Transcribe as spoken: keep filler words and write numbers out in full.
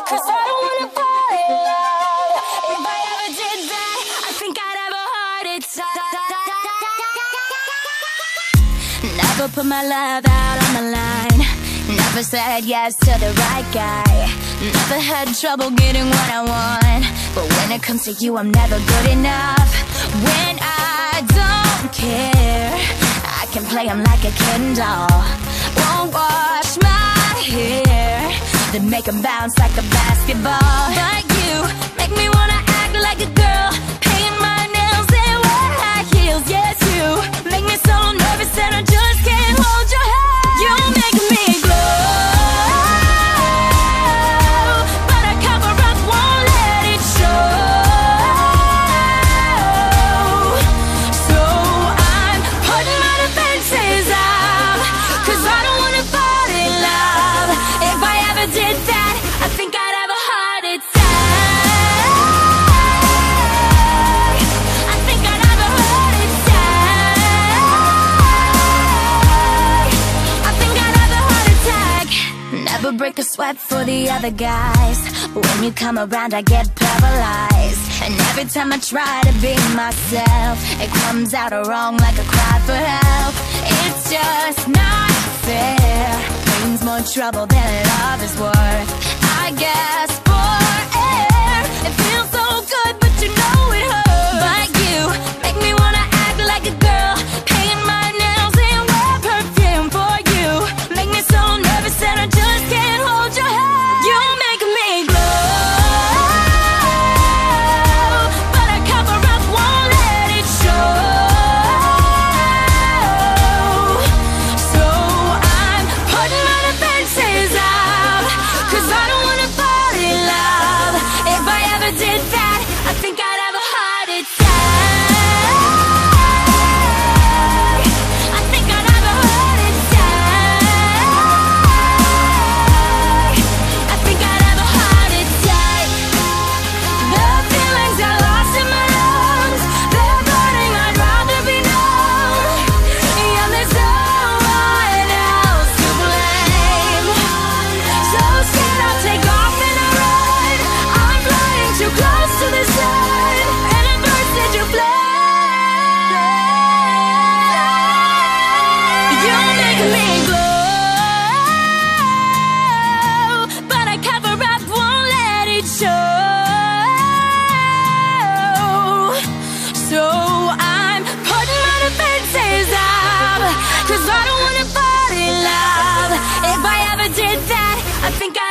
'cause I don't wanna fall in love. If I ever did that, I think I'd have a heart attack. Never put my love out on the line. Never said yes to the right guy. Never had trouble getting what I want. But when it comes to you, I'm never good enough. When I don't care, I can play him like a Ken doll. Won't wash my hair, then make him bounce like a basketball. But you make me wanna act like a girl, paint my nails and wear high heels. Yes, you make me so nervous that I just can't hold your hand. You make me glow, but I cover up, won't let it show. So I'm putting my defenses up, 'cause I don't wanna fall in love. If I ever did that, I think I'd have a heart attack. I think I'd have a heart attack. I think I'd have a heart attack. Never break a sweat for the other guys. When you come around, I get paralyzed. And every time I try to be myself, it comes out wrong like a cry for help. It's just not fair. Brings more trouble than love is worth. I guess for air, it feels so good, but you know it hurts. But you make me wanna act like a girl, paint my nails and wear perfume. For you make me so nervous that I just can't hold your hand. You make me glow, but I cover up, won't let it show. So I'm putting my defenses up, 'cause I don't wanna fall in love. If I ever did that, I think I'd have a heart attack. I think I'd have a heart attack. I think I'd have a heart attack. The feelings I lost in my lungs, they're burning, I'd rather be numb. Yeah, there's no one else to blame. So scared I'll take off and I run. I'm flying too close to the sun, and it burns into flame. You make me glow, but I cover up, won't let it show. So I'm putting my defenses up, 'cause I don't wanna fall in love. If I ever did that, I think I